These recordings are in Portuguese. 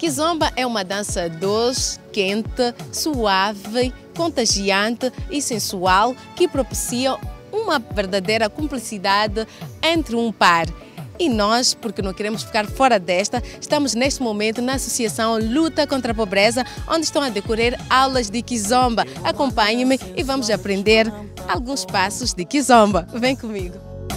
Kizomba é uma dança doce, quente, suave, contagiante e sensual que propicia uma verdadeira cumplicidade entre um par. E nós, porque não queremos ficar fora desta, estamos neste momento na Associação Luta contra a Pobreza, onde estão a decorrer aulas de Kizomba. Acompanhe-me e vamos aprender alguns passos de Kizomba. Vem comigo.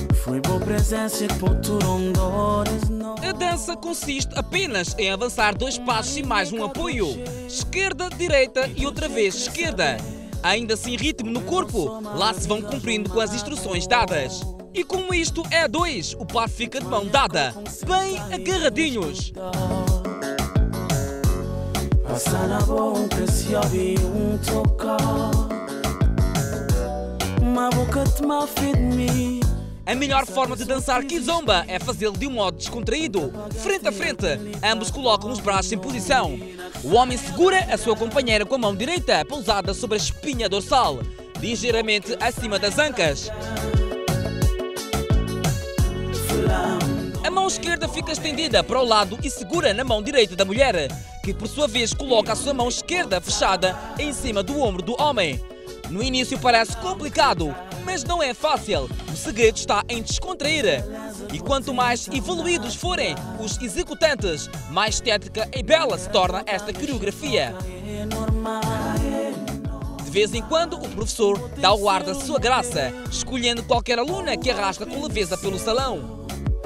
A dança consiste apenas em avançar 2 passos e mais um apoio. Esquerda, direita e outra vez esquerda. Ainda sem ritmo no corpo, lá se vão cumprindo com as instruções dadas. E como isto é a 2, o par fica de mão dada, bem agarradinhos. A melhor forma de dançar Kizomba é fazê-lo de um modo descontraído, frente a frente. Ambos colocam os braços em posição. O homem segura a sua companheira com a mão direita pousada sobre a espinha dorsal, ligeiramente acima das ancas. A mão esquerda fica estendida para o lado e segura na mão direita da mulher, que por sua vez coloca a sua mão esquerda fechada em cima do ombro do homem. No início parece complicado, mas não é fácil. O segredo está em descontrair. E quanto mais evoluídos forem os executantes, mais estética e bela se torna esta coreografia. De vez em quando, o professor dá o ar da sua graça, escolhendo qualquer aluna que arrasta com leveza pelo salão.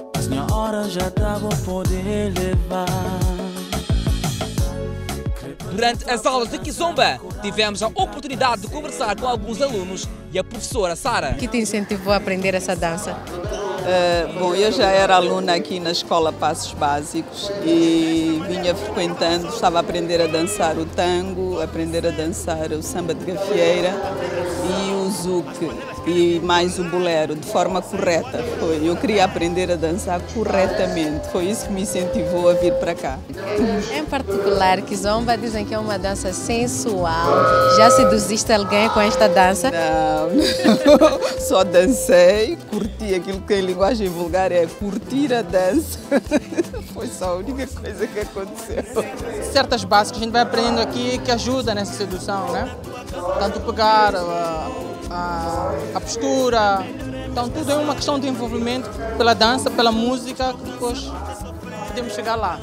Durante as aulas de Kizomba, tivemos a oportunidade de conversar com alguns alunos e a professora Sara. O que te incentivou a aprender essa dança? Bom, eu já era aluna aqui na Escola Passos Básicos e vinha frequentando, estava a aprender a dançar o tango, aprender a dançar o samba de gafieira e o zouk e mais o bolero, de forma correta. Eu queria aprender a dançar corretamente, foi isso que me incentivou a vir para cá. Em particular, Kizomba dizem que é uma dança sensual. Já seduziste alguém com esta dança? Não, só dancei, curti aquilo que em linguagem vulgar é curtir a dança. Foi só a única coisa que aconteceu. Certas bases que a gente vai aprendendo aqui que ajudam nessa sedução, né? Tanto pegar a postura, então tudo é uma questão de envolvimento pela dança, pela música, que depois podemos chegar lá.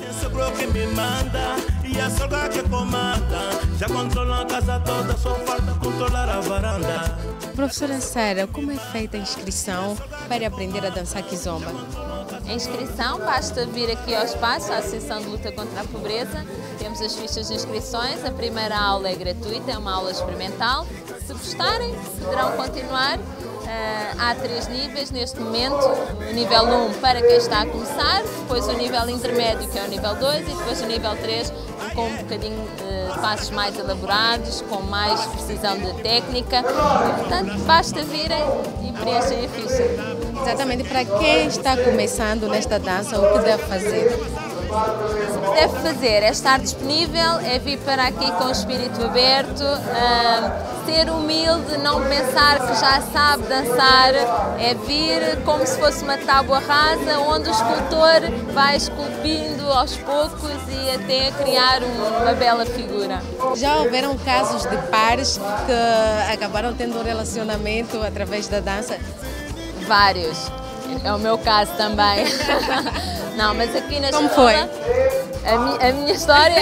Professora Sara, como é feita a inscrição para aprender a dançar Kizomba? A inscrição, basta vir aqui ao espaço, à Associação de Luta contra a Pobreza. Temos as fichas de inscrições, a primeira aula é gratuita, é uma aula experimental. Se gostarem, poderão continuar. Há 3 níveis neste momento, o nível 1 para quem está a começar, depois o nível intermédio, que é o nível 2, e depois o nível 3 com um bocadinho de passos mais elaborados, com mais precisão de técnica. Portanto, basta virem e preenchem a ficha. Exatamente, para quem está começando nesta dança, o que deve fazer? O que deve fazer é estar disponível, é vir para aqui com o espírito aberto, ser humilde, não pensar que já sabe dançar, é vir como se fosse uma tábua rasa, onde o escultor vai esculpindo aos poucos e até criar uma bela figura. Já houveram casos de pares que acabaram tendo um relacionamento através da dança? Vários. É o meu caso também. Não, mas aqui na Como escola, foi? A minha história,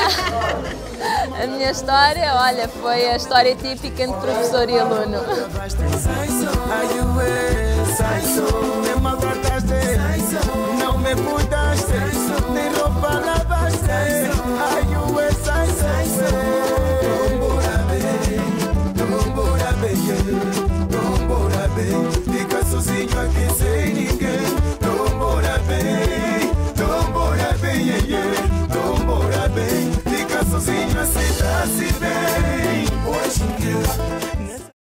olha, foi a história típica entre professor e aluno. Não me